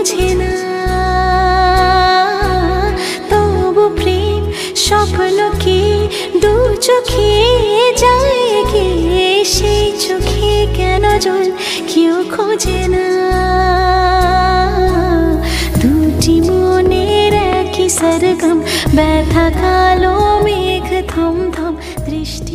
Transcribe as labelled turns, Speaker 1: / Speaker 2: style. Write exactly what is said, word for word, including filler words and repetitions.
Speaker 1: বোঝে না, তবু প্রেম স্বপ্ন কি দু চোখে যায় গিয়ে, সেই চোখে কেন জল কেউ খোঁজে না। দুটি মনের একই সরগম, ব্যথা কালো মেঘ থম থম দৃষ্টি।